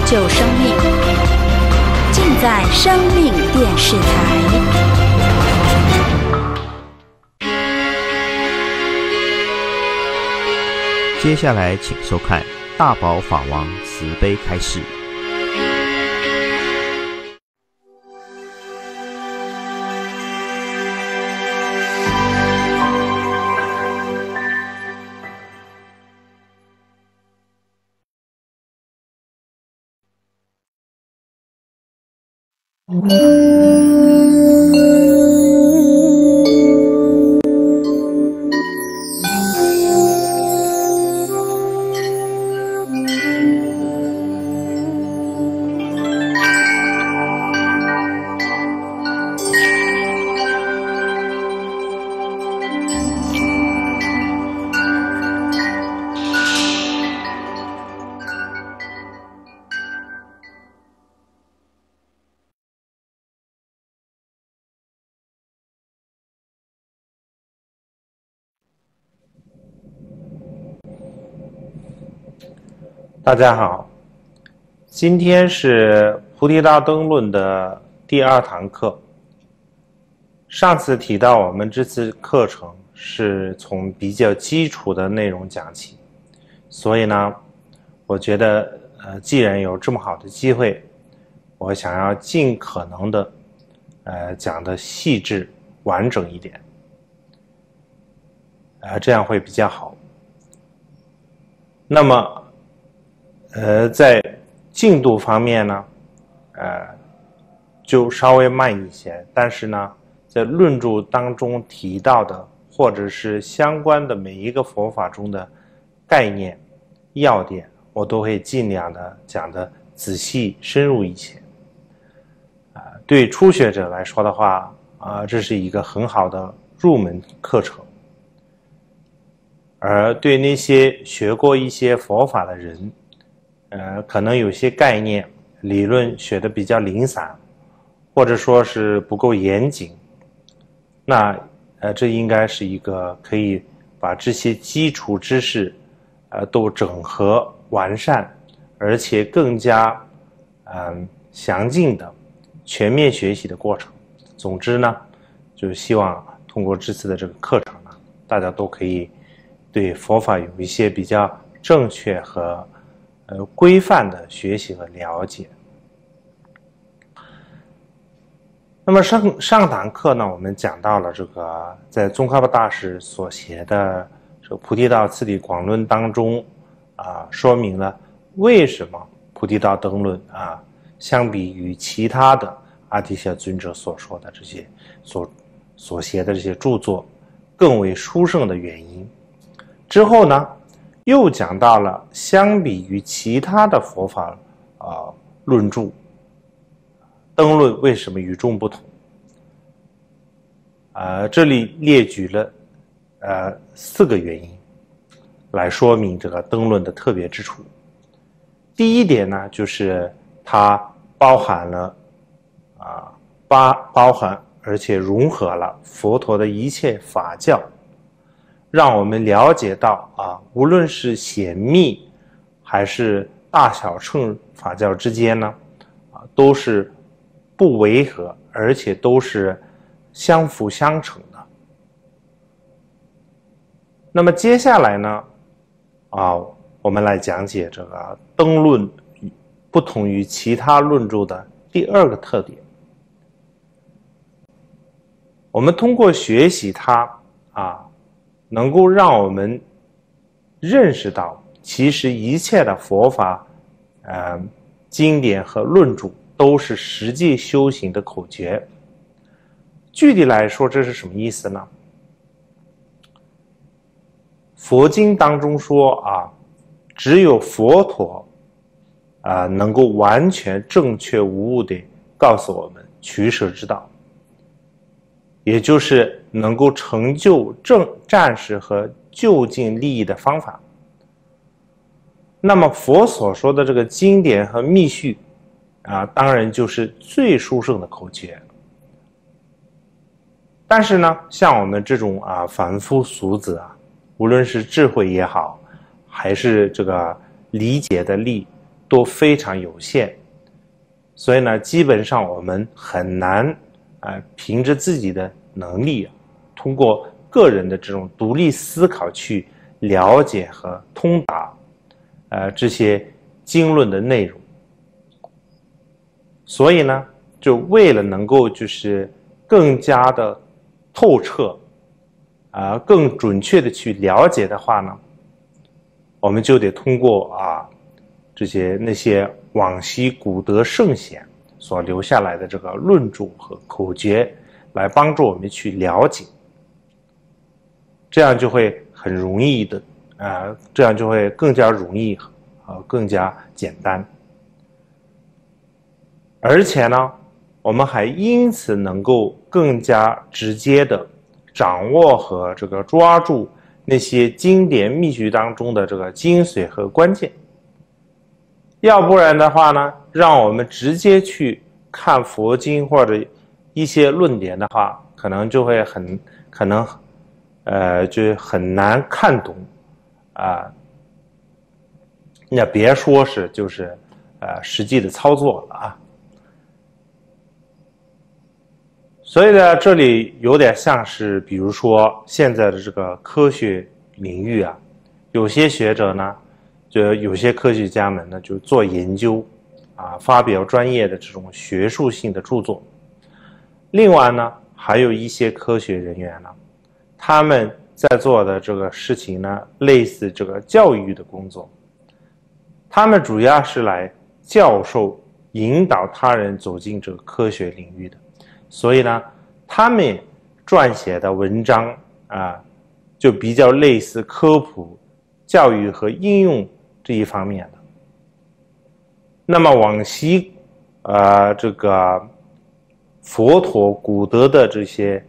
救生命，尽在生命电视台。 接下来请收看大宝法王慈悲开示。 大家好，今天是菩提道灯论的第2堂课。上次提到我们这次课程是从比较基础的内容讲起，所以呢，我觉得既然有这么好的机会，我想要尽可能的讲的细致完整一点，这样会比较好。那么在进度方面呢，就稍微慢一些，但是呢，在论著当中提到的，或者是相关的每一个佛法中的概念、要点，我都会尽量的讲的仔细深入一些。对初学者来说的话，这是一个很好的入门课程。而对那些学过一些佛法的人，可能有些概念、理论学的比较零散，或者说是不够严谨，那这应该是一个可以把这些基础知识都整合完善，而且更加详尽的全面学习的过程。总之呢，就是希望通过这次的这个课程呢，大家都可以对佛法有一些比较正确和规范的学习和了解。那么上堂课呢，我们讲到了这个在宗喀巴大师所写的这个菩提道次第广论当中说明了为什么菩提道灯论相比于其他的阿底峡尊者所说的这些所写的这些著作更为殊胜的原因。之后呢，又讲到了相比于其他的佛法论著，灯论为什么与众不同。这里列举了4个原因来说明这个灯论的特别之处。第一点呢，就是它包含了包含而且融合了佛陀的一切法教，让我们了解到无论是显密还是大小乘法教之间呢，都是不违和，而且都是相辅相成的。那么接下来呢，我们来讲解这个灯论不同于其他论著的第2个特点。我们通过学习它能够让我们认识到，其实一切的佛法经典和论著都是实际修行的口诀。具体来说，这是什么意思呢？佛经当中说只有佛陀能够完全正确无误地告诉我们取舍之道，也就是能够成就暂时和就近利益的方法。那么佛所说的这个经典和密续当然就是最殊胜的口诀。但是呢，像我们这种凡夫俗子无论是智慧也好，还是这个理解的力都非常有限，所以呢，基本上我们很难凭着自己的能力，通过个人的这种独立思考去了解和通达这些经论的内容。所以呢，就为了能够就是更加的透彻更准确的去了解的话呢，我们就得通过那些往昔古德圣贤所留下来的这个论著和口诀来帮助我们去了解，这样就会很容易的这样就会更加容易更加简单。而且呢，我们还因此能够更加直接的掌握和这个抓住那些经典秘诀当中的这个精髓和关键。要不然的话呢，让我们直接去看佛经或者一些论点的话，可能就会就很难看懂那别说是就是实际的操作了所以呢，这里有点像是比如说现在的这个科学领域有些学者呢，就有些科学家们呢，就做研究发表专业的这种学术性的著作。另外呢，还有一些科学人员呢，他们在做的这个事情呢，类似这个教育的工作，他们主要是来教授引导他人走进这个科学领域的，所以呢，他们撰写的文章就比较类似科普、教育和应用这一方面的。那么往昔这个佛陀、古德的这些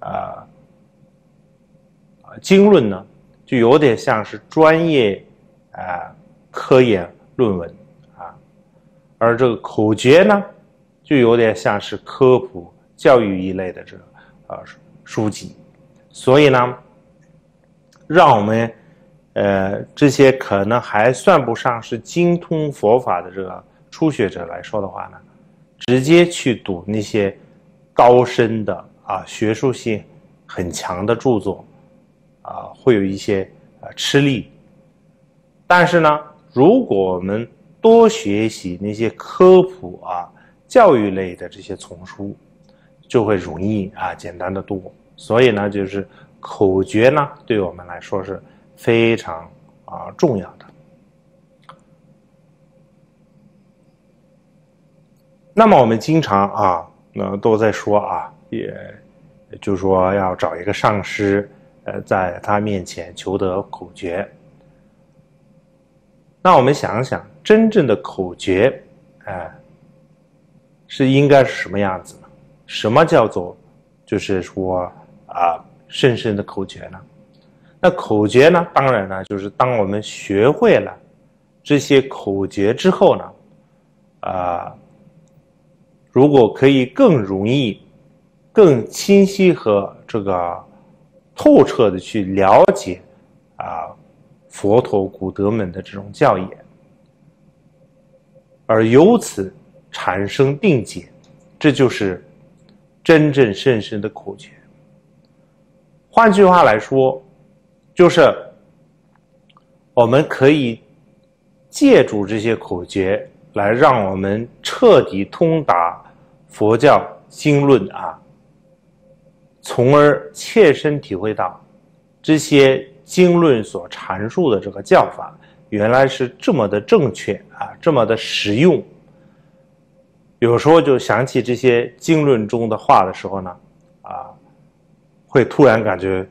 经论呢，就有点像是专业科研论文而这个口诀呢，就有点像是科普、教育一类的这个书籍。所以呢，让我们这些可能还算不上是精通佛法的这个初学者来说的话呢，直接去读那些高深的学术性很强的著作会有一些吃力。但是呢，如果我们多学习那些科普教育类的这些丛书，就会容易简单的多。所以呢，就是口诀呢，对我们来说是非常重要的。那么我们经常都在说也就是说要找一个上师在他面前求得口诀。那我们想想，真正的口诀是应该是什么样子呢？什么叫做就是说深深的口诀呢？那口诀呢，当然呢，就是当我们学会了这些口诀之后呢如果可以更容易、更清晰和这个透彻的去了解佛陀、古德们的这种教言，而由此产生定解，这就是真正深深的口诀。换句话来说，就是我们可以借助这些口诀来让我们彻底通达佛教经论从而切身体会到这些经论所阐述的这个教法原来是这么的正确这么的实用。有时候就想起这些经论中的话的时候呢会突然感觉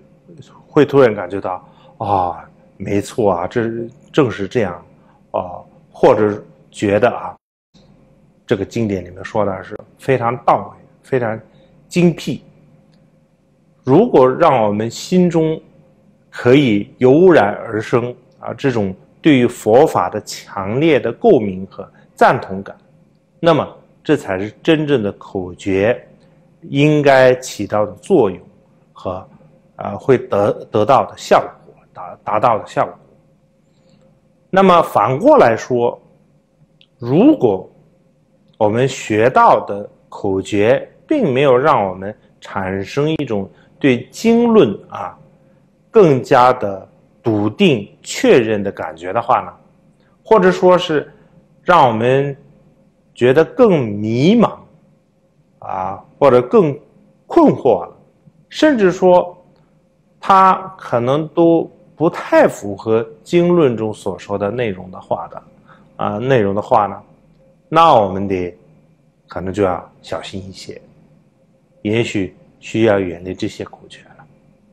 到没错这正是这样或者觉得这个经典里面说的是非常到位、非常精辟。如果让我们心中可以油然而生这种对于佛法的强烈的共鸣和赞同感，那么这才是真正的口诀应该起到的作用和会得到的效果，达到的效果。那么反过来说， 如果我们学到的口诀并没有让我们产生一种对经论更加的笃定确认的感觉的话呢，或者说是让我们觉得更迷茫或者更困惑了，甚至说它可能都不太符合经论中所说的内容的话呢，那我们得可能就要小心一些，也许需要远离这些口诀了。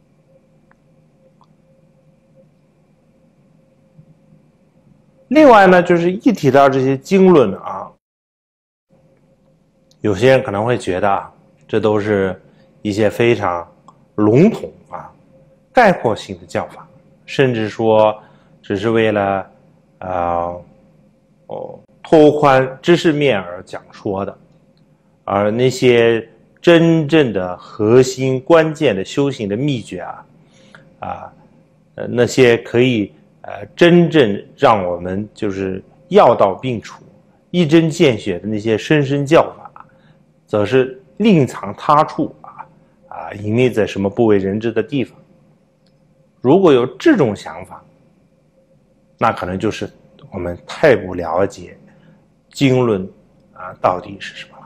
另外呢，就是一提到这些经论有些人可能会觉得这都是一些非常笼统概括性的教法，甚至说只是为了拓宽知识面而讲说的，而那些真正的核心关键的修行的秘诀那些可以真正让我们就是药到病除、一针见血的那些深深教法，则是另藏他处隐匿在什么不为人知的地方。如果有这种想法，那可能就是我们太不了解经论到底是什么了。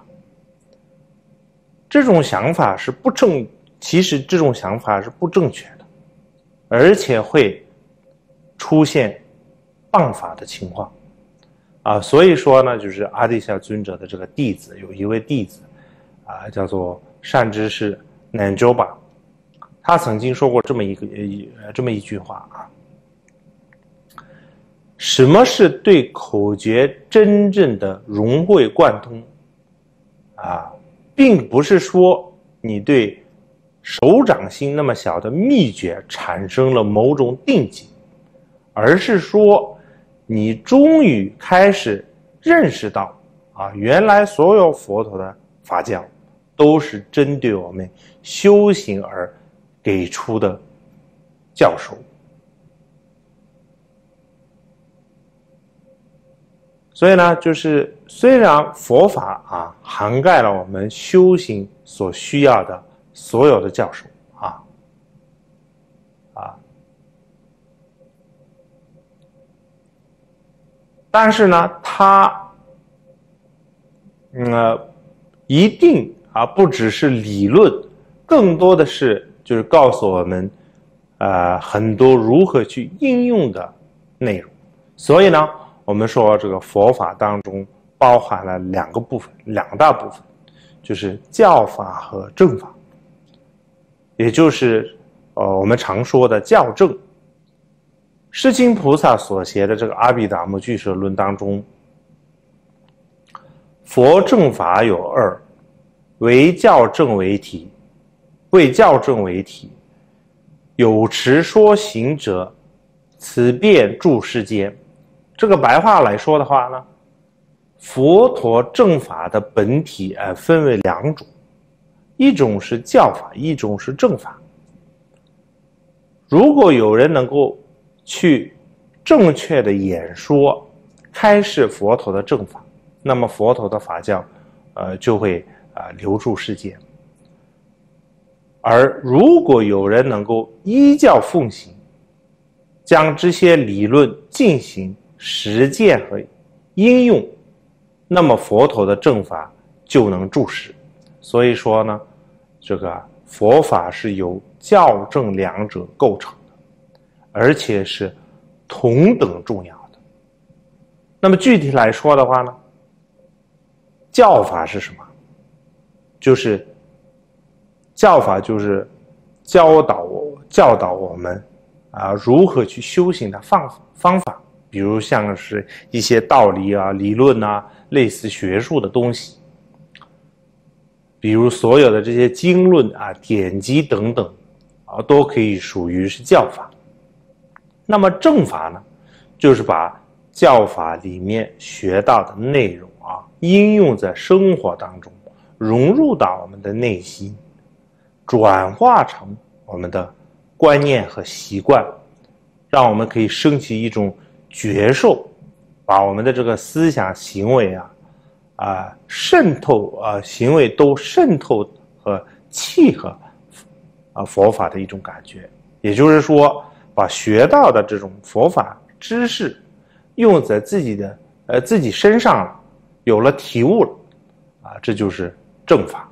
这种想法是其实这种想法是不正确的，而且会出现谤法的情况所以说呢，就是阿底峡尊者的这个弟子，有一位弟子叫做善知识南州吧，他曾经说过这么一句话什么是对口诀真正的融会贯通并不是说你对手掌心那么小的秘诀产生了某种定境，而是说你终于开始认识到原来所有佛陀的法教都是针对我们修行而给出的教授。所以呢，就是虽然佛法涵盖了我们修行所需要的所有的教授但是呢，它一定不只是理论，更多的是就是告诉我们很多如何去应用的内容。所以呢，我们说这个佛法当中包含了两大部分，就是教法和正法，也就是我们常说的教正。世亲菩萨所写的这个《阿毗达摩俱舍论》当中，佛正法有二，为教正为体，为教正为体，有持说行者，此便住世间。这个白话来说的话呢，佛陀正法的本体分为两种，一种是教法，一种是正法。如果有人能够去正确的演说开示佛陀的正法，那么佛陀的法教就会流入世间。而如果有人能够依教奉行，将这些理论进行实践和应用，那么佛陀的正法就能住世。所以说呢，这个佛法是由教正两者构成的，而且是同等重要的。那么具体来说的话呢，教法是什么？就是教法就是教导我们如何去修行的方法，比如像是一些道理理论类似学术的东西，比如所有的这些经论典籍等等都可以属于是教法。那么正法呢，就是把教法里面学到的内容应用在生活当中，融入到我们的内心，转化成我们的观念和习惯，让我们可以升起一种觉受把我们的这个思想行为渗透行为都渗透和契合佛法的一种感觉。也就是说，把学到的这种佛法知识用在自己身上了，有了体悟了这就是正法。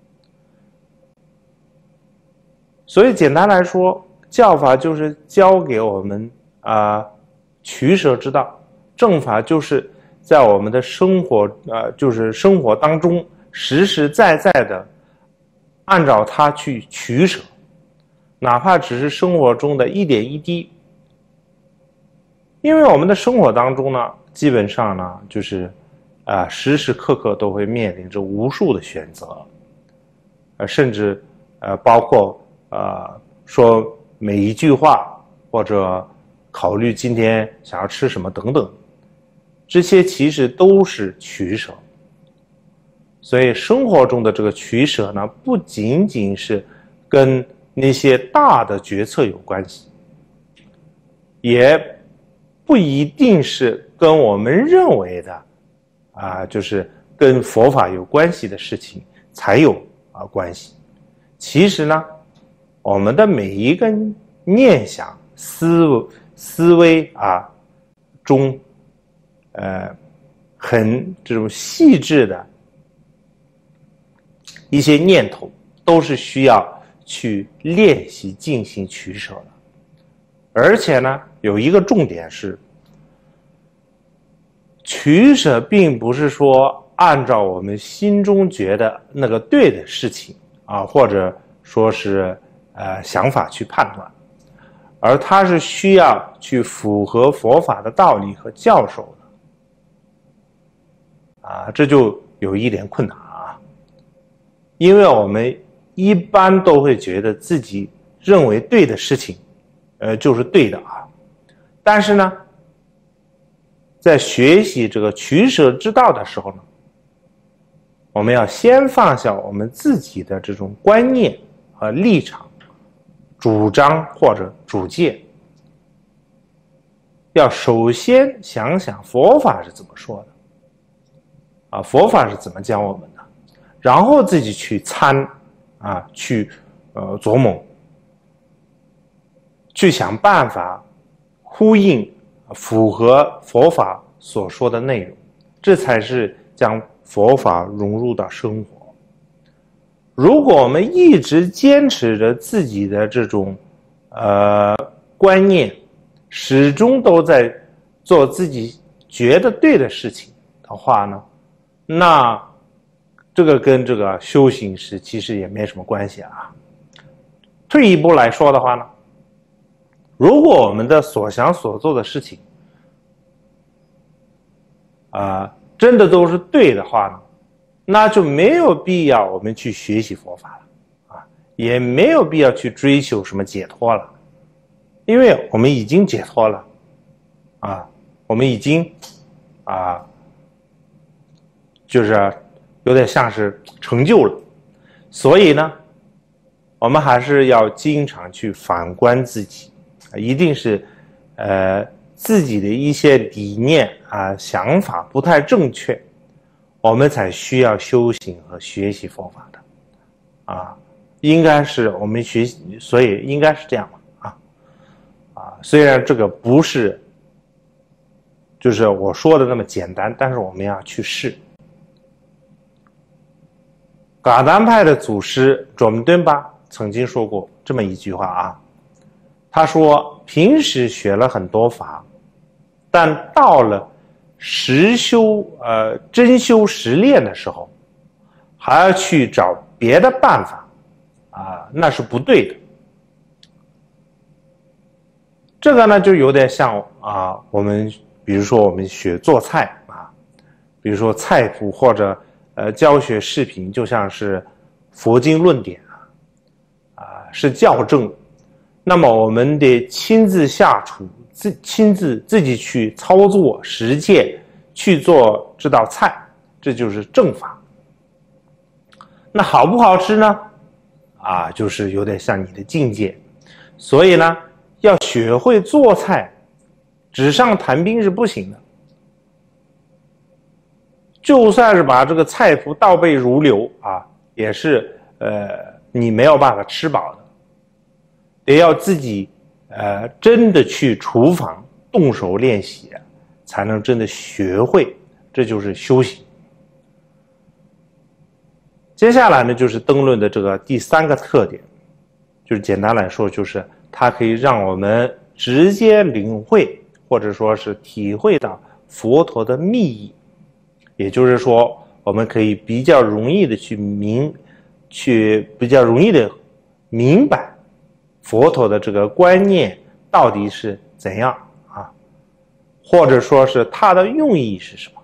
所以简单来说，教法就是教给我们取舍之道，正法就是在我们的生活就是生活当中实实在在的按照它去取舍，哪怕只是生活中的一点一滴。因为我们的生活当中呢，基本上呢就是时时刻刻都会面临着无数的选择，甚至包括说每一句话，或者考虑今天想要吃什么等等，这些其实都是取舍。所以生活中的这个取舍呢，不仅仅是跟那些大的决策有关系，也不一定是跟我们认为的就是跟佛法有关系的事情才有关系。其实呢，我们的每一个念想、思维中，很这种细致的一些念头，都是需要去练习进行取舍的。而且呢，有一个重点是，取舍并不是说按照我们心中觉得那个对的事情或者说是想法去判断，而它是需要去符合佛法的道理和教授的这就有一点困难因为我们一般都会觉得自己认为对的事情就是对的但是呢，在学习这个取舍之道的时候呢，我们要先放下我们自己的这种观念和立场、主张或者主见，要首先想想佛法是怎么说的佛法是怎么教我们的，然后自己去去琢磨，去想办法呼应符合佛法所说的内容，这才是将佛法融入到生活。如果我们一直坚持着自己的这种观念，始终都在做自己觉得对的事情的话呢，那这个跟这个修行是其实也没什么关系退一步来说的话呢，如果我们的所想所做的事情真的都是对的话呢，那就没有必要我们去学习佛法了也没有必要去追求什么解脱了，因为我们已经解脱了我们已经就是有点像是成就了。所以呢，我们还是要经常去反观自己，一定是自己的一些理念想法不太正确，我们才需要修行和学习佛法的应该是我们学习，所以应该是这样虽然这个不是就是我说的那么简单，但是我们要去试。噶当派的祖师准敦巴曾经说过这么一句话他说，平时学了很多法，但到了真修实练的时候，还要去找别的办法那是不对的。这个呢就有点像我们比如说我们学做菜比如说菜谱或者教学视频，就像是佛经论点是校正，那么我们得亲自下厨，亲自自己去操作实践去做这道菜，这就是正法。那好不好吃呢就是有点像你的境界。所以呢，要学会做菜，纸上谈兵是不行的就算是把这个菜谱倒背如流啊，也是你没有办法吃饱的，得要自己真的去厨房动手练习，才能真的学会，这就是修行。接下来呢，就是灯论的这个第3个特点，就是简单来说，就是它可以让我们直接领会或者说是体会到佛陀的密意，也就是说，我们可以比较容易的比较容易的明白佛陀的这个观念到底是怎样啊，或者说是它的用意是什么。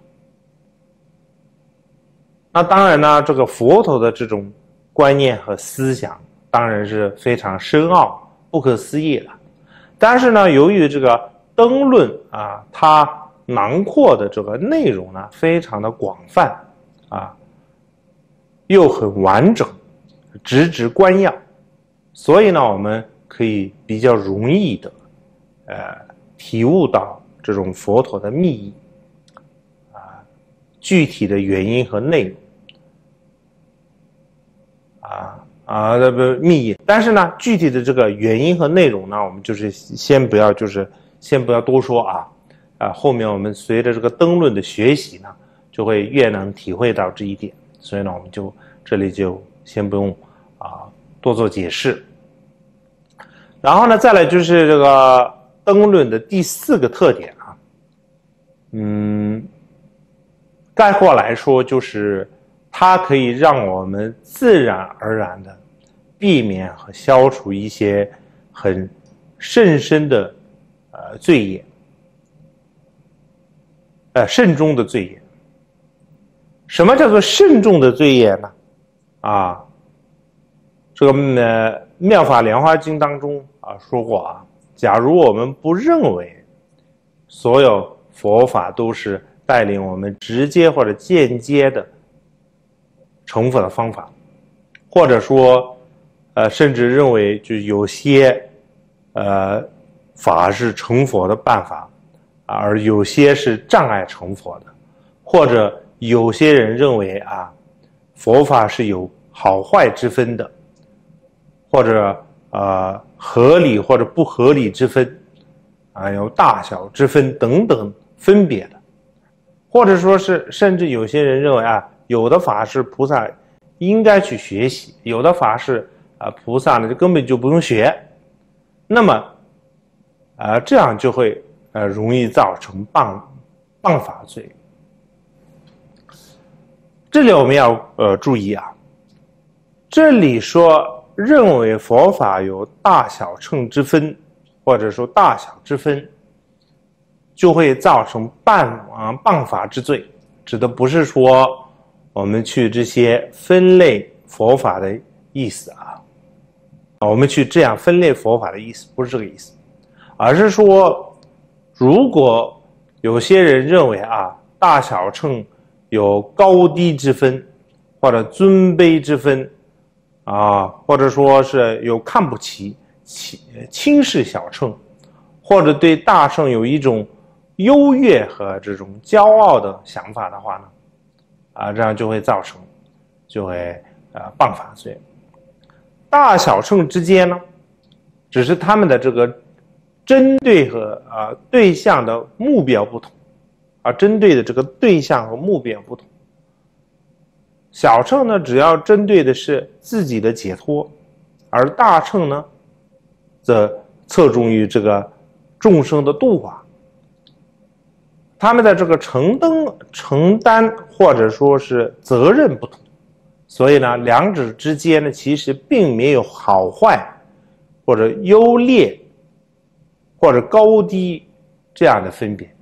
那当然呢，这个佛陀的这种观念和思想当然是非常深奥、不可思议的。但是呢，由于这个灯论啊，它囊括的这个内容呢非常的广泛啊，又很完整，直指观要，所以呢，我们可以比较容易的体悟到这种佛陀的密意啊，具体的原因和内容密意。但是呢，具体的这个原因和内容呢，我们就是先不要多说啊，后面我们随着这个灯论的学习呢，就会越能体会到这一点。所以呢，我们就这里就先不用多做解释。然后呢，再来就是这个灯论的第4个特点啊，概括来说就是它可以让我们自然而然的避免和消除一些很甚深的罪业，慎重的罪业。什么叫做慎重的罪业呢？这个《妙法莲华经》当中说过假如我们不认为所有佛法都是带领我们直接或者间接的成佛的方法，或者说甚至认为就有些法是成佛的办法，而有些是障碍成佛的，或者有些人认为佛法是有好坏之分的，或者合理或者不合理之分有大小之分等等分别的，或者说是甚至有些人认为有的法是菩萨应该去学习，有的法是菩萨呢就根本就不用学，那么这样就会容易造成谤法罪。这里我们要注意这里说认为佛法有大小乘之分，或者说大小之分，就会造成谤法之罪，指的不是说我们去这些分类佛法的意思我们去这样分类佛法的意思不是这个意思，而是说如果有些人认为大小乘有高低之分，或者尊卑之分或者说是有看不起轻视小乘，或者对大乘有一种优越和这种骄傲的想法的话呢这样就会造成谤法罪。大小乘之间呢，只是他们的这个针对和对象的目标不同，针对的这个对象和目标不同。小乘呢，只要针对的是自己的解脱，而大乘呢，则侧重于这个众生的度化。他们的这个承担或者说是责任不同，所以呢，两者之间呢，其实并没有好坏或者优劣或者高低这样的分别。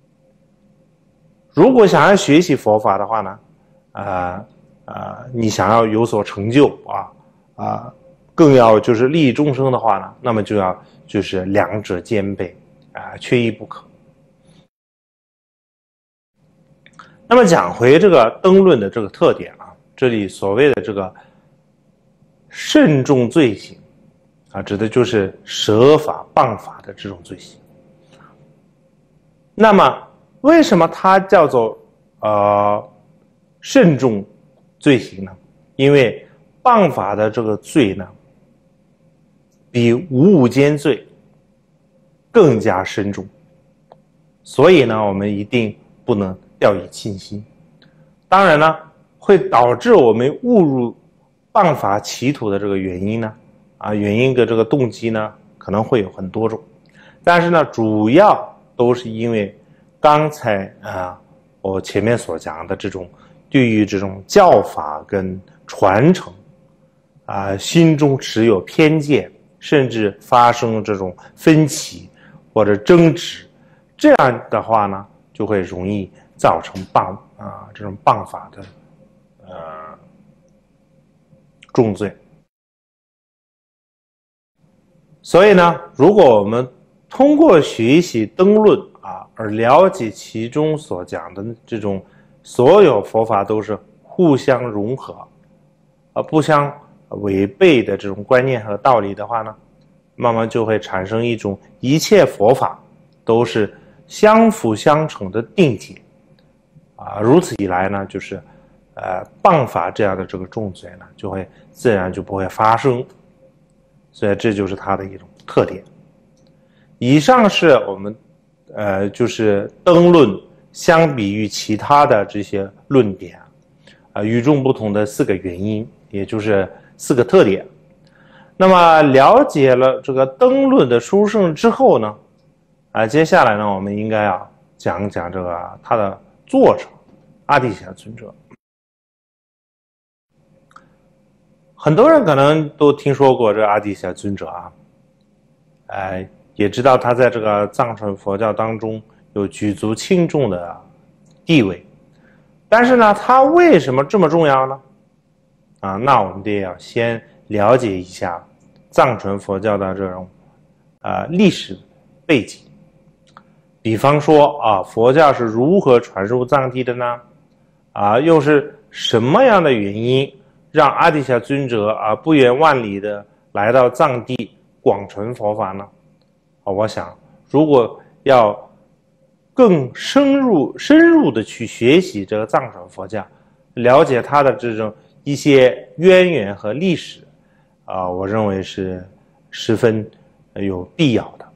如果想要学习佛法的话呢，你想要有所成就更要就是利益众生的话呢，那么就要就是两者兼备缺一不可。那么讲回这个灯论的这个特点这里所谓的这个慎重罪行指的就是舍法谤法的这种罪行。那么为什么它叫做慎重罪行呢？因为谤法的这个罪呢，比五五奸罪更加深重，所以呢，我们一定不能掉以轻心。当然呢，会导致我们误入谤法歧途的这个原因呢，原因的这个动机呢，可能会有很多种，但是呢，主要都是因为刚才我前面所讲的这种对于这种教法跟传承心中持有偏见，甚至发生这种分歧或者争执，这样的话呢，就会容易造成这种谤法的重罪。所以呢，如果我们通过学习灯论而了解其中所讲的这种所有佛法都是互相融合不相违背的这种观念和道理的话呢，慢慢就会产生一种一切佛法都是相辅相成的定解如此一来呢，就是谤法这样的这个重罪呢，就会自然就不会发生。所以这就是它的一种特点。以上是我们就是灯论相比于其他的这些论点与众不同的4个原因，也就是4个特点。那么了解了这个灯论的殊胜之后呢，接下来呢，我们应该讲讲这个它的作者阿底峡尊者。很多人可能都听说过这阿底峡尊者也知道他在这个藏传佛教当中有举足轻重的地位，但是呢，他为什么这么重要呢？那我们得要先了解一下藏传佛教的这种历史背景。比方说佛教是如何传入藏地的呢？又是什么样的原因让阿底峡尊者不远万里的来到藏地广传佛法呢？我想如果要更深入的去学习这个藏传佛教，了解它的这种一些渊源和历史我认为是十分有必要的。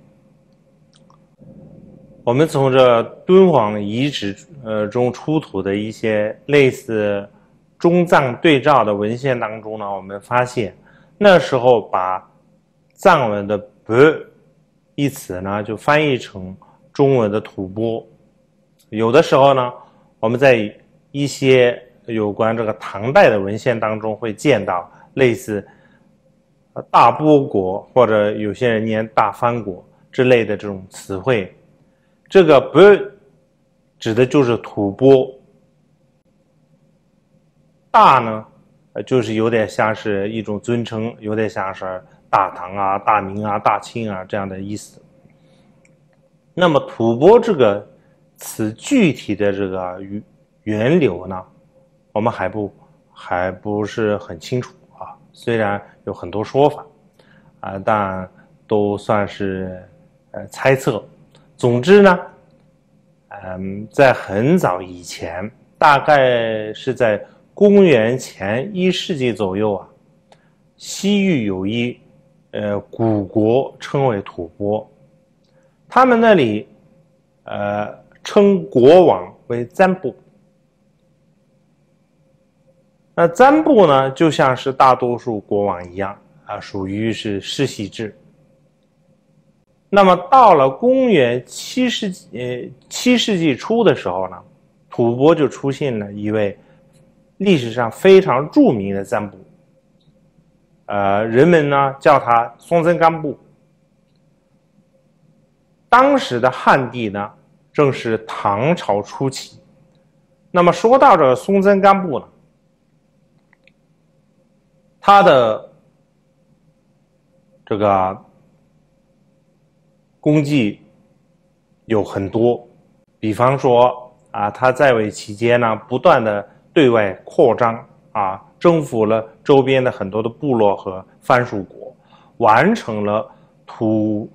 我们从这敦煌遗址中出土的一些类似中藏对照的文献当中呢，我们发现那时候把藏文的“钵”一词呢就翻译成中文的吐蕃。有的时候呢，我们在一些有关这个唐代的文献当中会见到类似大波国或者有些人念大藩国之类的这种词汇。这个“钵”指的就是吐蕃，大呢就是有点像是一种尊称，有点像是大唐大明大清这样的意思。那么吐蕃这个词具体的这个源流呢，我们还不是很清楚虽然有很多说法但都算是猜测。总之呢在很早以前，大概是在公元前1世纪左右西域有一古国称为吐蕃，他们那里称国王为赞布。那赞布呢，就像是大多数国王一样属于是世袭制。那么到了公元7世纪初的时候呢，吐蕃就出现了一位历史上非常著名的赞布，人们呢叫他松赞干布。当时的汉地呢正是唐朝初期。那么说到这个松赞干布呢，他的这个功绩有很多，比方说他在位期间呢，不断的对外扩张征服了周边的很多的部落和藩属国，完成了吐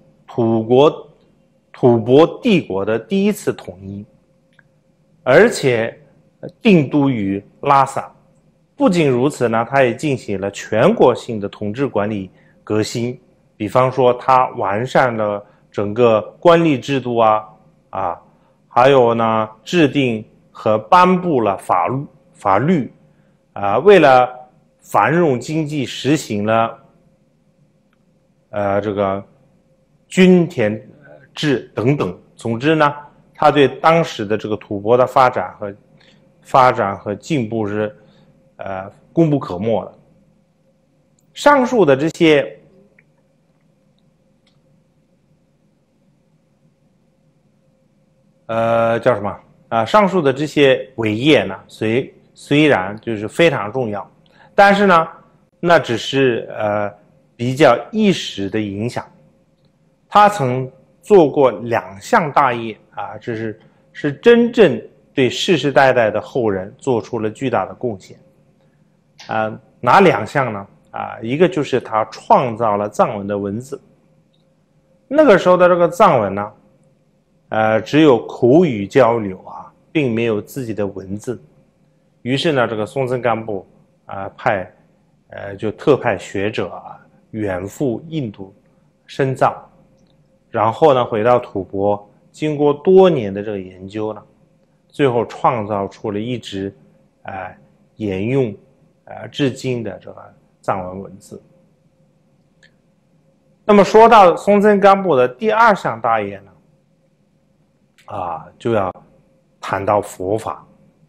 蕃帝国的第一次统一，而且定都于拉萨。不仅如此呢，他也进行了全国性的统治管理革新，比方说他完善了整个官吏制度还有呢制定和颁布了法律为了繁荣经济实行了这个均田制等等。总之呢，他对当时的这个吐蕃的发展和进步是功不可没的。上述的这些叫什么上述的这些伟业呢，虽然就是非常重要，但是呢，那只是比较一时的影响。他曾做过2项大业这是真正对世世代代的后人做出了巨大的贡献。哪2项呢？一个就是他创造了藏文的文字。那个时候的这个藏文呢，只有口语交流并没有自己的文字。于是呢，这个松赞干布就特派学者远赴印度深造，然后呢回到吐蕃，经过多年的这个研究呢，最后创造出了一直沿用至今的这个藏文文字。那么说到松赞干布的第2项大业呢，就要谈到佛法。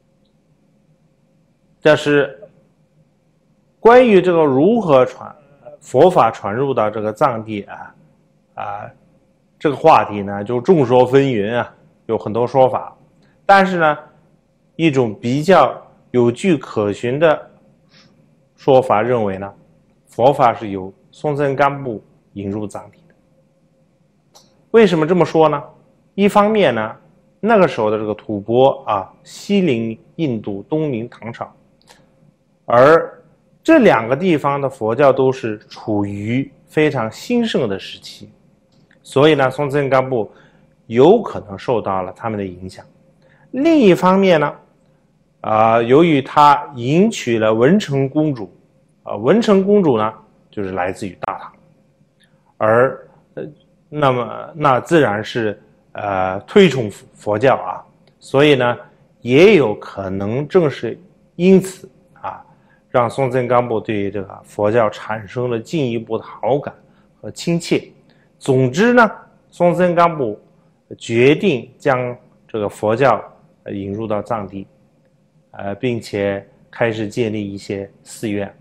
但是关于这个如何佛法传入到这个藏地这个话题呢，就众说纷纭有很多说法。但是呢，一种比较有据可循的说法认为呢，佛法是由松赞干布引入藏地的。为什么这么说呢？一方面呢，那个时候的这个吐蕃西临印度，东临唐朝，而这2个地方的佛教都是处于非常兴盛的时期，所以呢，松赞干布有可能受到了他们的影响。另一方面呢，由于他迎娶了文成公主，文成公主呢就是来自于大唐，而那自然是推崇佛教所以呢，也有可能正是因此让松赞干布对这个佛教产生了进一步的好感和亲切。总之呢，松赞干布决定将这个佛教引入到藏地，并且开始建立一些寺院。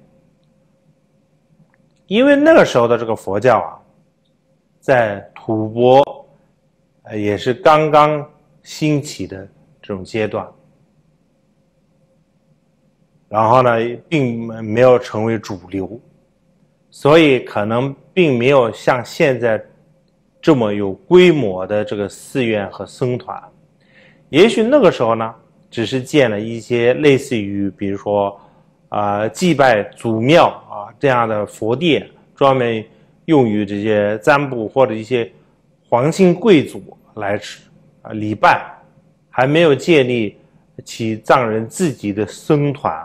因为那个时候的这个佛教在吐蕃也是刚刚兴起的这种阶段，然后呢，并没有成为主流，所以可能并没有像现在这么有规模的这个寺院和僧团。也许那个时候呢，只是建了一些类似于比如说祭拜祖庙这样的佛殿，专门用于这些占卜或者一些皇亲贵族来礼拜，还没有建立起藏人自己的僧团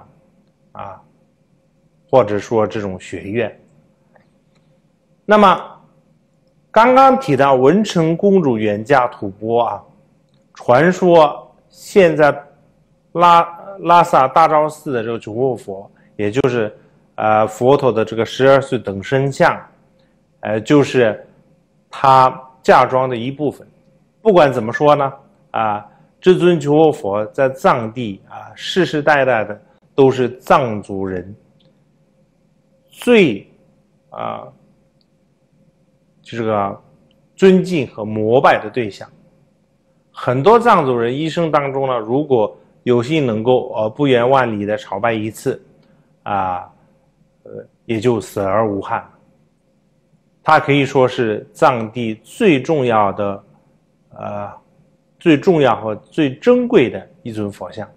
或者说这种学院。那么刚刚提到文成公主远嫁吐蕃传说现在拉萨大昭寺的这个九卧佛，也就是佛陀的这个12岁等身像，就是他嫁妆的一部分。不管怎么说呢这尊九卧佛在藏地世世代代的都是藏族人最这个尊敬和膜拜的对象。很多藏族人一生当中呢，如果有幸能够不远万里的朝拜一次也就死而无憾。它可以说是藏地最重要和最珍贵的一尊佛像。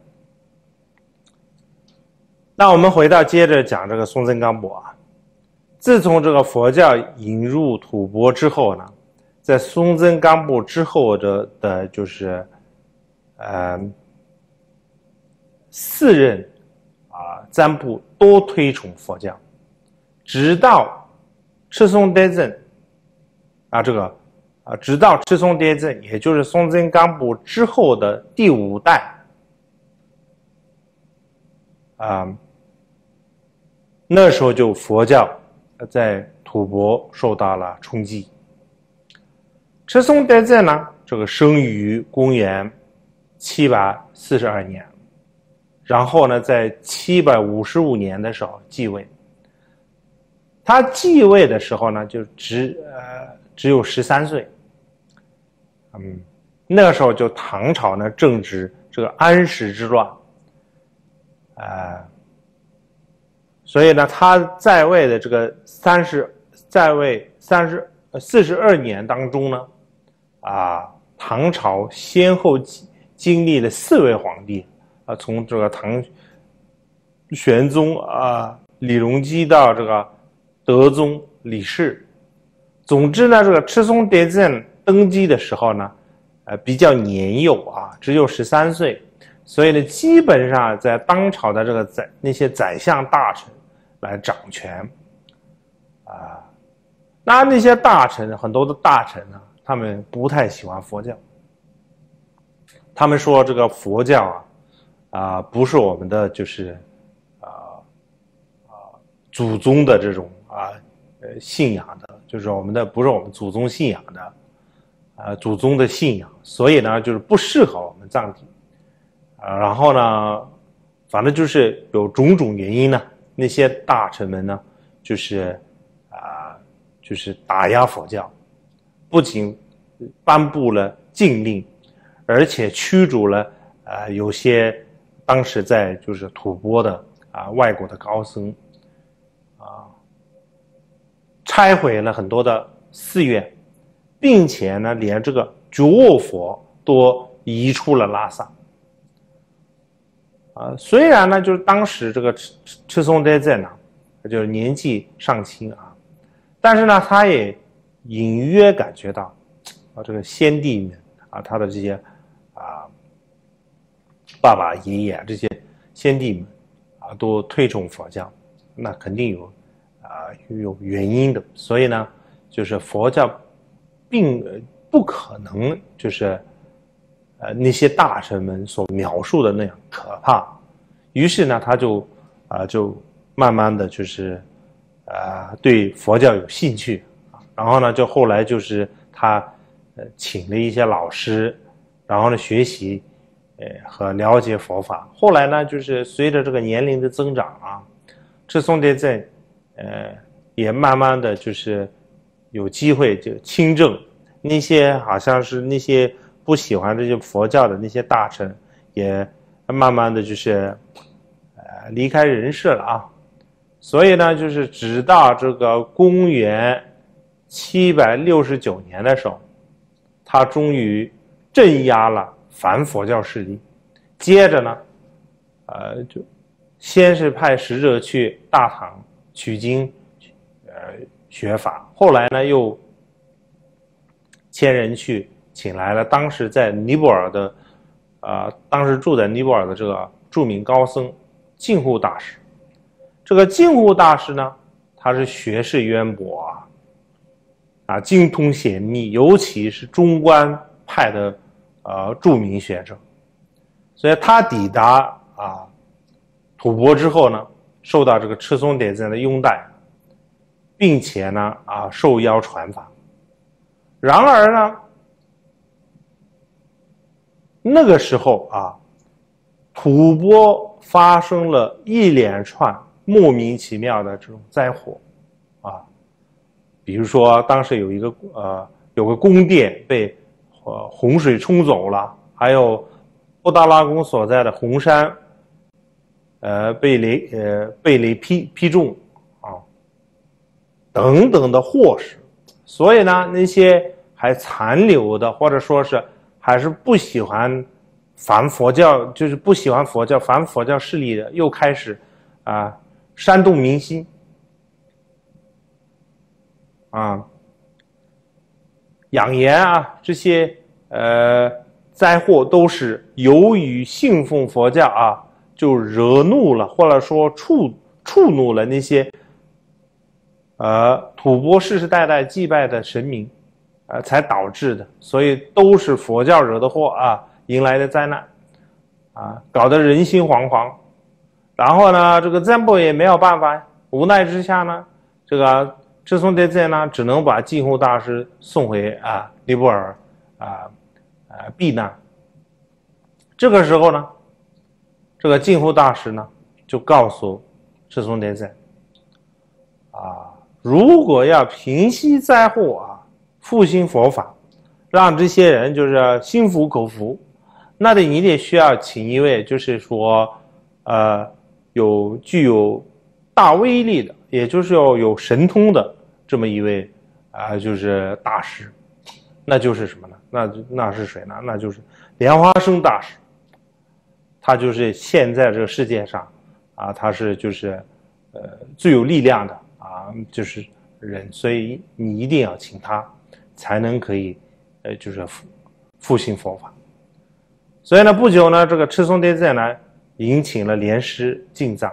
那我们接着讲这个松赞干布自从这个佛教引入吐蕃之后呢，在松赞干布之后的就是4任占卜都推崇佛教，直到赤松德政直到赤松德政，也就是松增干布之后的第5代那时候就佛教在吐蕃受到了冲击。赤松德政呢，这个生于公元742年，然后呢，在755年的时候继位。他继位的时候呢，就只有13岁。那个时候就唐朝呢正值这个安史之乱，所以呢，他在位的这个42年当中呢，唐朝先后经历了4位皇帝，从这个唐玄宗李隆基到这个德宗李氏。总之呢，这个赤松德政登基的时候呢，比较年幼只有13岁，所以呢，基本上在当朝的这个那些宰相大臣来掌权，那些大臣，很多的大臣呢，他们不太喜欢佛教，他们说这个佛教不是我们的就是祖宗的这种信仰的，就是不是我们祖宗信仰的祖宗的信仰，所以呢就是不适合我们藏地然后呢反正就是有种种原因呢，那些大臣们呢就是打压佛教，不仅颁布了禁令，而且驱逐了有些当时在就是吐蕃的外国的高僧，拆毁了很多的寺院，并且呢连这个觉沃佛都移出了拉萨。虽然呢就是当时这个赤松德政呢就是年纪尚轻但是呢他也隐约感觉到这个先帝们他的这些爸爸爷爷这些先帝们都推崇佛教，那肯定有原因的，所以呢就是佛教并不可能就是那些大臣们所描述的那样可怕。于是呢他就慢慢的就是对佛教有兴趣，然后呢就后来就是他请了一些老师，然后呢学习和了解佛法。后来呢就是随着这个年龄的增长赤松德政也慢慢的就是有机会就亲政，那些好像是那些不喜欢这些佛教的那些大臣也慢慢的就是离开人世了所以呢就是直到这个公元769年的时候，他终于镇压了反佛教势力。接着呢就先是派使者去大唐取经学法，后来呢又千人去请来了当时在尼泊尔的当时住在尼泊尔的这个著名高僧净护大师。这个净护大师呢他是学识渊博精通显密，尤其是中观派的著名学者。所以他抵达吐蕃之后呢，受到这个赤松德政的拥戴，并且呢受邀传法。然而呢那个时候吐蕃发生了一连串莫名其妙的这种灾祸比如说当时有个宫殿被洪水冲走了，还有布达拉宫所在的红山被雷劈中等等的祸事。所以呢那些还残留的或者说是还是不喜欢反佛教，就是不喜欢佛教反佛教势力的，又开始煽动民心扬言这些灾祸都是由于信奉佛教就惹怒了，或者说触怒了那些吐蕃世世代代祭拜的神明，才导致的。所以都是佛教惹的祸啊，迎来的灾难啊，搞得人心惶惶。然后呢，这个占卜也没有办法，无奈之下呢，这个智松德赞呢，只能把净护大师送回尼泊尔避难。这个时候呢，这个净护大师呢就告诉智松德赞如果要平息灾祸复兴佛法，让这些人就是心服口服，那你得需要请一位就是说具有大威力的，也就是要有神通的这么一位就是大师。那就是什么呢？那是谁呢？那就是莲花生大师。他就是现在这个世界上他是就是最有力量的就是人，所以你一定要请他，才能可以就是复兴佛法。所以呢，不久呢，这个赤松德赞呢迎请了莲师进藏。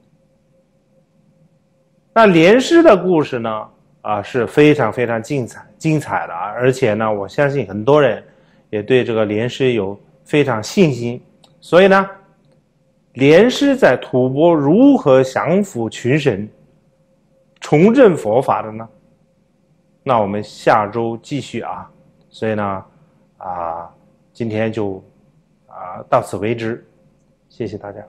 那莲师的故事呢是非常非常精彩的而且呢，我相信很多人也对这个莲师有非常信心。所以呢，莲师在吐蕃如何降服群神，重振佛法的呢？那我们下周继续所以呢今天就到此为止，谢谢大家。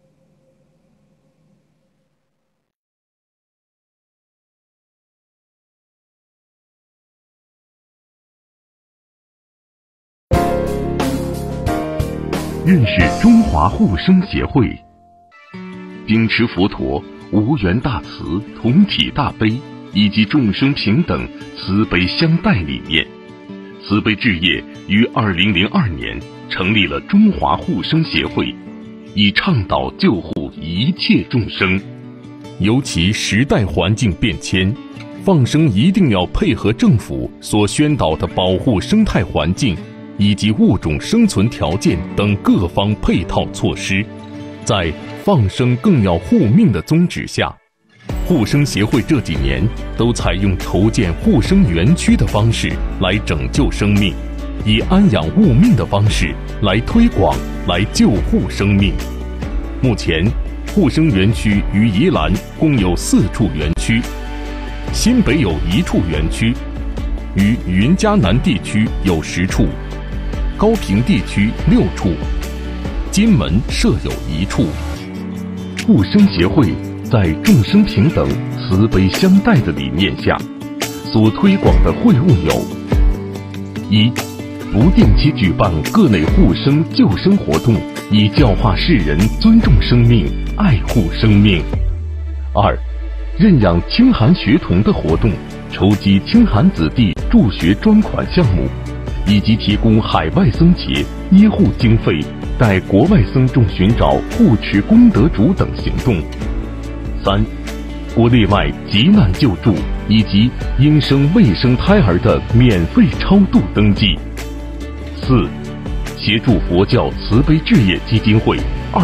认识中华护生协会，秉持佛陀无缘大慈、同体大悲以及众生平等、慈悲相待理念，慈悲置业于2002年成立了中华护生协会，以倡导救护一切众生。尤其时代环境变迁，放生一定要配合政府所宣导的保护生态环境以及物种生存条件等各方配套措施，在放生更要护命的宗旨下，护生协会这几年都采用筹建护生园区的方式来拯救生命，以安养物命的方式来推广、来救护生命。目前，护生园区于宜兰共有4处园区，新北有1处园区，于云嘉南地区有10处，高屏地区6处，金门设有1处。护生协会在众生平等、慈悲相待的理念下，所推广的会务有：一、不定期举办各类护生救生活动，以教化世人尊重生命、爱护生命；二、认养清寒学童的活动，筹集清寒子弟助学专款项目，以及提供海外僧节医护经费，带国外僧众寻找护持功德主等行动；三、国内外急难救助以及应生未生胎儿的免费超度登记；四、协助佛教慈悲置业基金会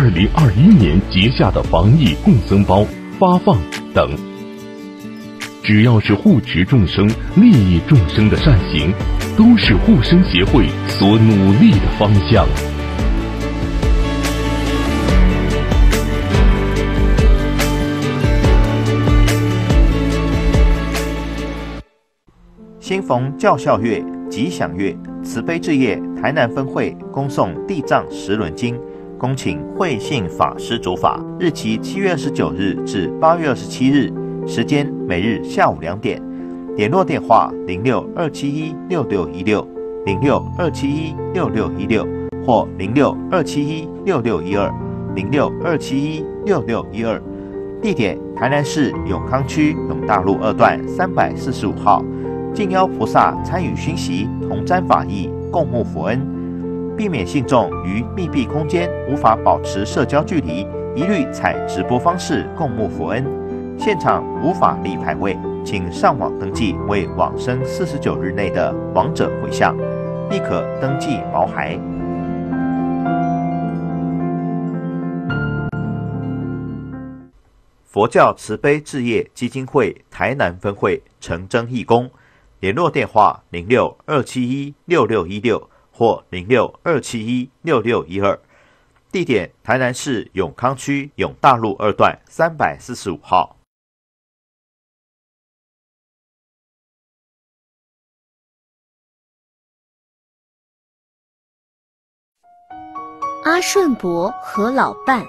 2021年结下的防疫共僧包发放等。只要是护持众生、利益众生的善行，都是护生协会所努力的方向。 新逢教孝月、吉祥月，慈悲置业台南分会恭诵地藏十轮经，恭请慧信法师主法，日期7月29日至8月27日，时间每日下午2点。联络电话0627166616 0627166616或0627166612 0627166612。地点：台南市永康区永大路2段345号。敬邀菩萨参与熏习，同沾法益，共沐佛恩，避免信众于密闭空间无法保持社交距离，一律采直播方式共沐佛恩。现场无法立牌位，请上网登记为往生49日内的亡者回向，亦可登记毛孩。 佛教慈悲置业基金会台南分会陈真义工，联络电话0627166616或0627166612，地点台南市永康区永大路2段345号。 阿顺伯和老伴。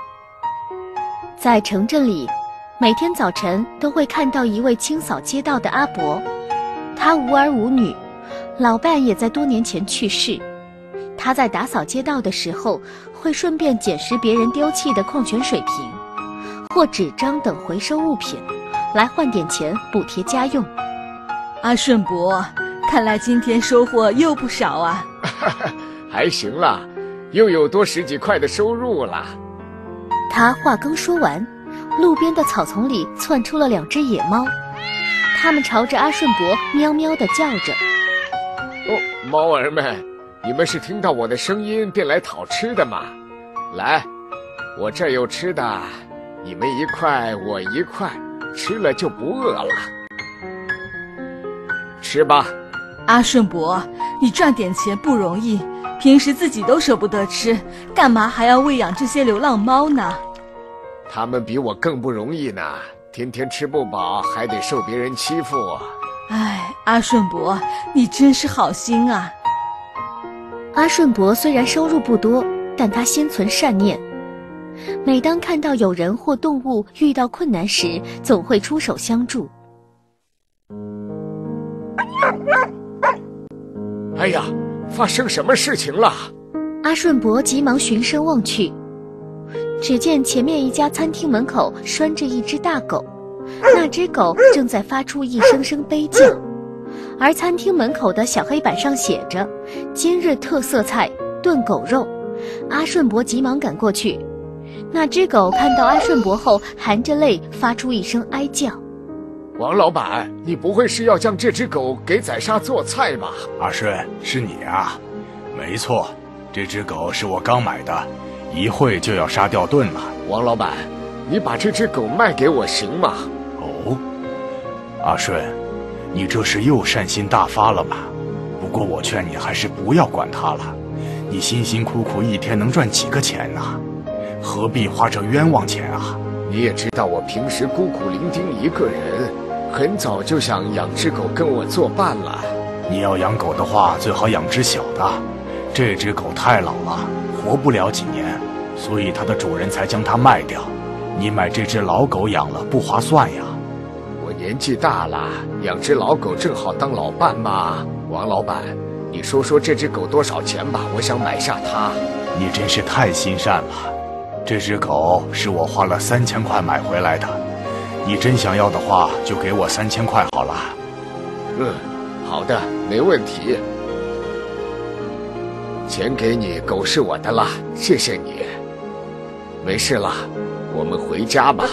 在城镇里，每天早晨都会看到一位清扫街道的阿伯，他无儿无女，老伴也在多年前去世。他在打扫街道的时候，会顺便捡拾别人丢弃的矿泉水瓶或纸张等回收物品，来换点钱补贴家用。 阿顺伯，看来今天收获又不少啊。 还行啦，又有多10几块的收入了。 他话刚说完，路边的草丛里窜出了2只野猫，它们朝着阿顺伯喵喵地叫着。 哦，猫儿们，你们是听到我的声音便来讨吃的吗？来，我这有吃的，你们一块我一块，吃了就不饿了。吃吧。 阿顺伯，你赚点钱不容易，平时自己都舍不得吃，干嘛还要喂养这些流浪猫呢？ 他们比我更不容易呢，天天吃不饱，还得受别人欺负。 哎，阿顺伯，你真是好心啊。 阿顺伯虽然收入不多，但他心存善念，每当看到有人或动物遇到困难时，总会出手相助。 哎呀，发生什么事情了？ 阿顺伯急忙循声望去，只见前面一家餐厅门口拴着一只大狗，那只狗正在发出一声声悲叫，而餐厅门口的小黑板上写着今日特色菜炖狗肉。阿顺伯急忙赶过去，那只狗看到阿顺伯后含着泪发出一声哀叫。 王老板，你不会是要将这只狗给宰杀做菜吧？ 阿顺，是你啊？没错，这只狗是我刚买的，一会就要杀掉炖了。 王老板，你把这只狗卖给我行吗？ 哦，阿顺，你这是又善心大发了吗？不过我劝你还是不要管它了，你辛辛苦苦一天能赚几个钱呢？何必花这冤枉钱啊？ 你也知道我平时孤苦伶仃一个人，很早就想养只狗跟我作伴了。 你要养狗的话，最好养只小的。这只狗太老了，活不了几年，所以它的主人才将它卖掉。你买这只老狗养了不划算呀。 我年纪大了，养只老狗正好当老伴嘛。王老板，你说说这只狗多少钱吧，我想买下它。 你真是太心善了。这只狗是我花了3000块买回来的，你真想要的话，就给我3000块好了。 好的，没问题。钱给你，狗是我的了，谢谢你。没事了，我们回家吧。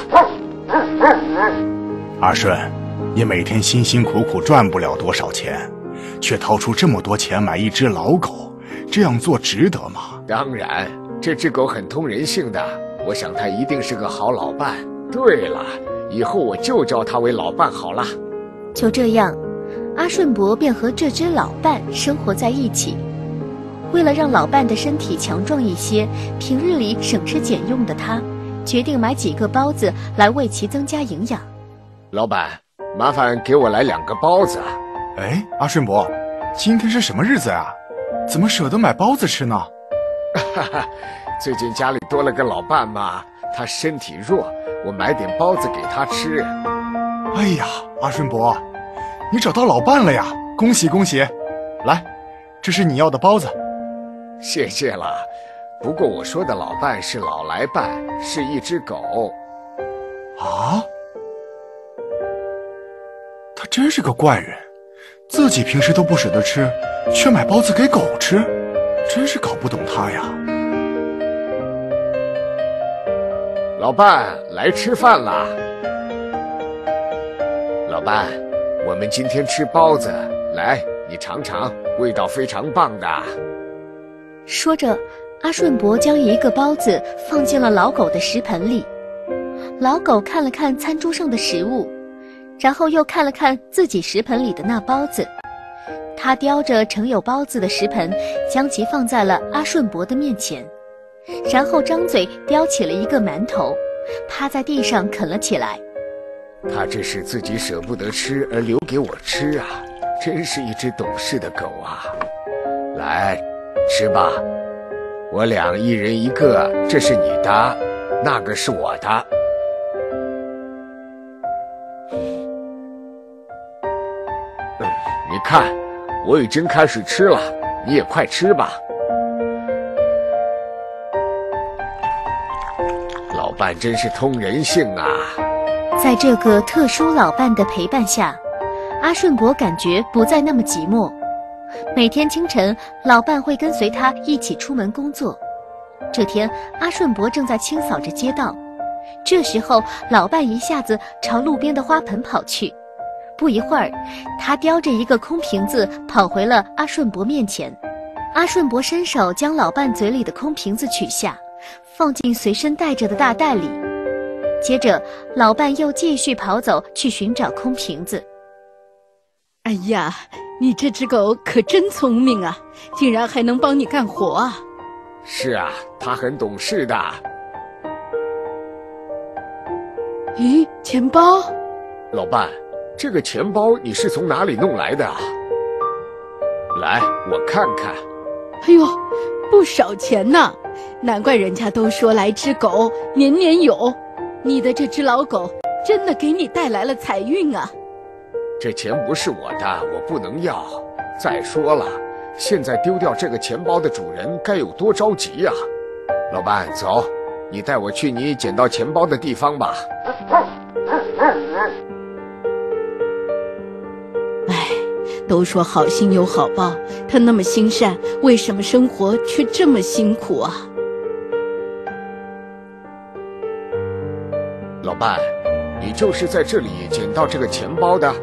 阿顺，你每天辛辛苦苦赚不了多少钱，却掏出这么多钱买一只老狗，这样做值得吗？ 当然，这只狗很通人性的，我想它一定是个好老伴。对了，以后我就叫它为老伴好了。 就这样，阿顺伯便和这只老伴生活在一起。为了让老伴的身体强壮一些，平日里省吃俭用的他，决定买几个包子来为其增加营养。 老板，麻烦给我来2个包子。 哎，阿顺伯，今天是什么日子呀？怎么舍得买包子吃呢？ 最近家里多了个老伴嘛，他身体弱，我买点包子给他吃。 哎呀，阿顺伯，你找到老伴了呀，恭喜恭喜！来，这是你要的包子。 谢谢了，不过我说的老伴是老来伴，是一只狗。 啊？他真是个怪人，自己平时都不舍得吃，却买包子给狗吃，真是搞不懂他呀。 老伴，来吃饭啦！老伴，我们今天吃包子，来，你尝尝，味道非常棒的。 说着，阿顺伯将1个包子放进了老狗的食盆里。 老狗看了看餐桌上的食物，然后又看了看自己食盆里的那包子。他叼着盛有包子的食盆，将其放在了阿顺伯的面前，然后张嘴叼起了一个馒头，趴在地上啃了起来。 他这是自己舍不得吃而留给我吃啊，真是一只懂事的狗啊！来，吃吧，我俩一人一个，这是你的，那个是我的。你看，我已经开始吃了，你也快吃吧。老伴真是通人性啊！ 在这个特殊老伴的陪伴下，阿顺伯感觉不再那么寂寞。每天清晨，老伴会跟随他一起出门工作。这天，阿顺伯正在清扫着街道，这时候老伴一下子朝路边的花盆跑去。不一会儿，他叼着一个空瓶子跑回了阿顺伯面前。阿顺伯伸手将老伴嘴里的空瓶子取下，放进随身带着的大袋里。接着，老伴又继续跑走去寻找空瓶子。 哎呀，你这只狗可真聪明啊，竟然还能帮你干活啊！ 是啊，它很懂事的。 咦，钱包？ 老伴，这个钱包你是从哪里弄来的啊？来，我看看。 哎呦，不少钱呢，难怪人家都说来只狗年年有。你的这只老狗真的给你带来了财运啊！ 这钱不是我的，我不能要。再说了，现在丢掉这个钱包的主人该有多着急呀！老伴，走，你带我去你捡到钱包的地方吧。 哎，都说好心有好报，他那么心善，为什么生活却这么辛苦啊？ 老伴，你就是在这里捡到这个钱包的？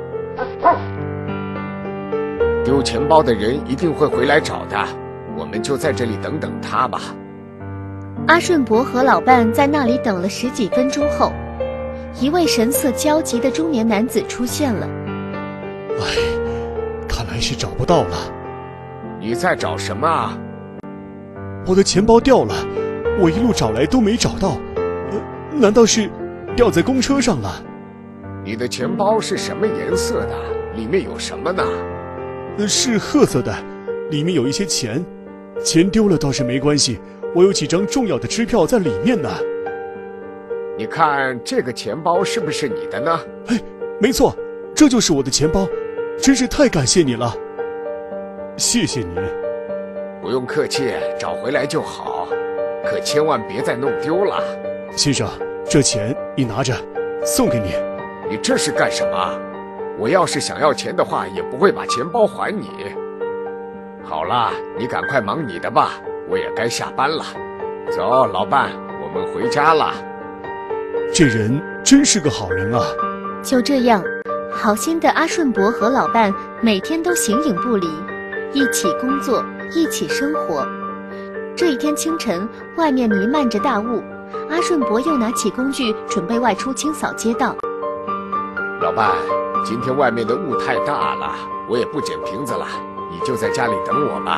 丢钱包的人一定会回来找的，我们就在这里等等他吧。 阿顺伯和老伴在那里等了10几分钟后，一位神色焦急的中年男子出现了。 哎，看来是找不到了。 你在找什么啊？ 我的钱包掉了，我一路找来都没找到。难道是掉在公车上了？ 你的钱包是什么颜色的？里面有什么呢？ 是褐色的，里面有一些钱。钱丢了倒是没关系，我有几张重要的支票在里面呢。 你看这个钱包是不是你的呢？ 哎，没错，这就是我的钱包，真是太感谢你了。谢谢你。 不用客气，找回来就好，可千万别再弄丢了。 先生，这钱你拿着，送给你。 你这是干什么？我要是想要钱的话，也不会把钱包还你。好了，你赶快忙你的吧，我也该下班了。走，老伴，我们回家了。 这人真是个好人啊。 就这样，好心的阿顺伯和老伴每天都形影不离，一起工作，一起生活。这一天清晨，外面弥漫着大雾，阿顺伯又拿起工具准备外出清扫街道。 老伴，今天外面的雾太大了，我也不捡瓶子了，你就在家里等我吧。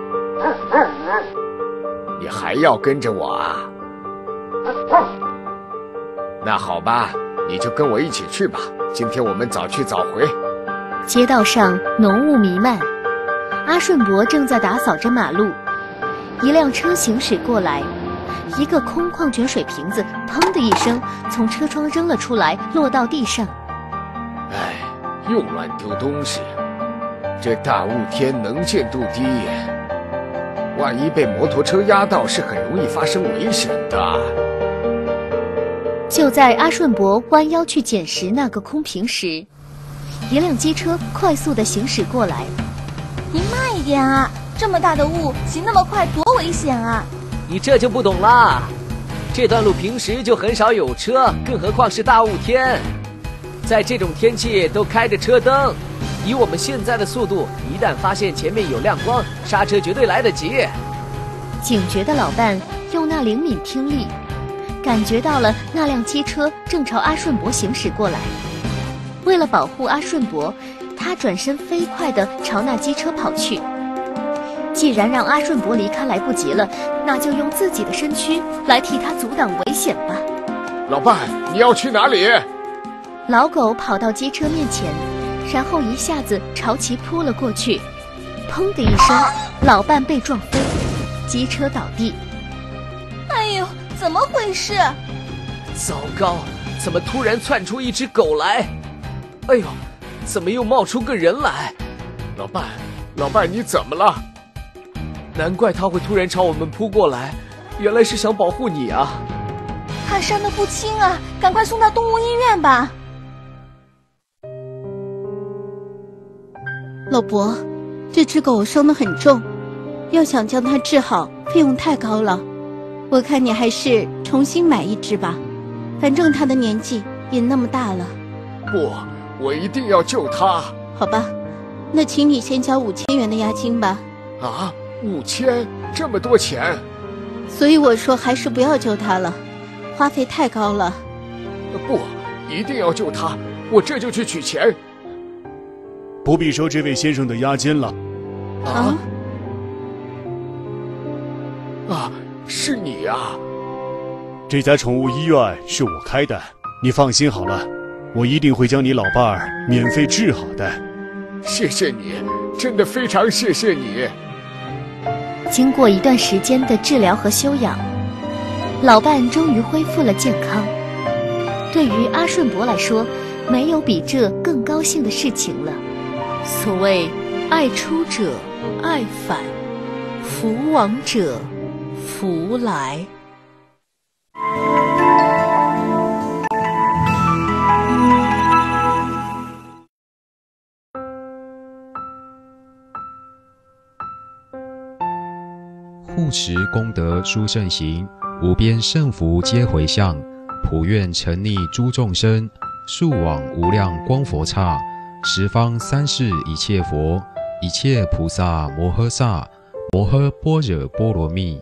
你还要跟着我啊？那好吧，你就跟我一起去吧，今天我们早去早回。 街道上浓雾弥漫，阿顺伯正在打扫着马路，一辆车行驶过来，一个空矿泉水瓶子砰的一声从车窗扔了出来，落到地上。 哎，又乱丢东西，这大雾天能见度低，万一被摩托车压到，是很容易发生危险的。 就在阿顺伯弯腰去捡拾那个空瓶时，一辆机车快速地行驶过来。 您慢一点啊，这么大的雾，行那么快多危险啊！ 你这就不懂啦，这段路平时就很少有车，更何况是大雾天。在这种天气都开着车灯，以我们现在的速度，一旦发现前面有亮光，刹车绝对来得及。 警觉的老伴用那灵敏听力， 感觉到了那辆机车正朝阿顺伯行驶过来。为了保护阿顺伯，他转身飞快地朝那机车跑去。既然让阿顺伯离开来不及了，那就用自己的身躯来替他阻挡危险吧。 老伴，你要去哪里？ 老狗跑到机车面前，然后一下子朝其扑了过去。砰的一声，老伴被撞飞，机车倒地。 哎呦，怎么回事？ 糟糕，怎么突然窜出一只狗来？哎呦，怎么又冒出个人来？ 老伴，你怎么了？ 难怪他会突然朝我们扑过来，原来是想保护你啊！ 他伤得不轻啊，赶快送到动物医院吧。 老伯，这只狗伤得很重，要想将它治好，费用太高了。我看你还是重新买一只吧，反正它的年纪也那么大了。 不，我一定要救它。 好吧，那请你先交5000元的押金吧。 啊，5000，这么多钱？ 所以我说还是不要救它了，花费太高了。 不，一定要救它，我这就去取钱。 不必收这位先生的押金了。 是你啊！ 这家宠物医院是我开的，你放心好了，我一定会将你老伴儿免费治好的。 谢谢你，真的非常谢谢你。 经过一段时间的治疗和休养，老伴终于恢复了健康。对于阿顺伯来说，没有比这更高兴的事情了。 所谓爱出者爱返，福往者福来。 护持功德殊胜行，无边胜福皆回向，普愿沉溺诸众生，速往无量光佛刹，十方三世一切佛，一切菩萨摩诃萨，摩诃般若波罗蜜。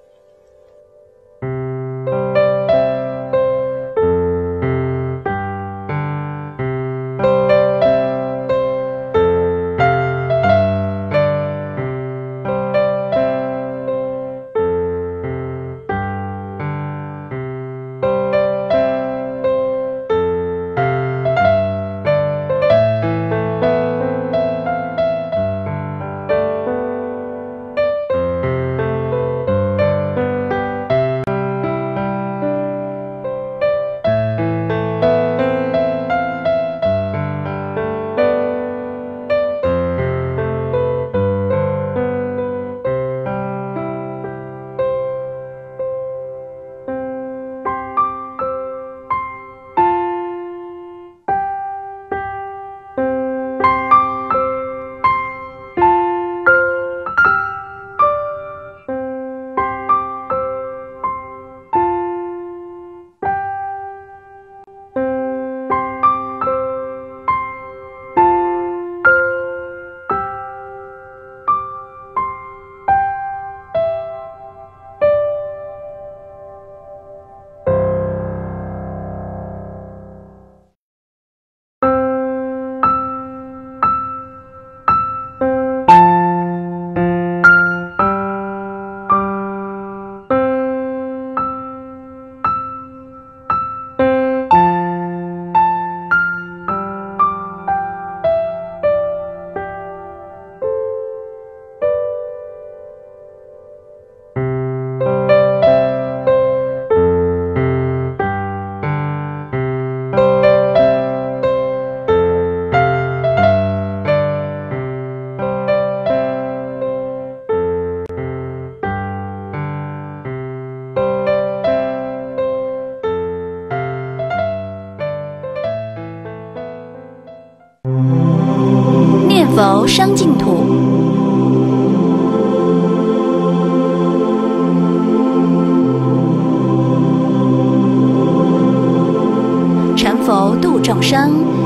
佛伤净土，成佛度众生，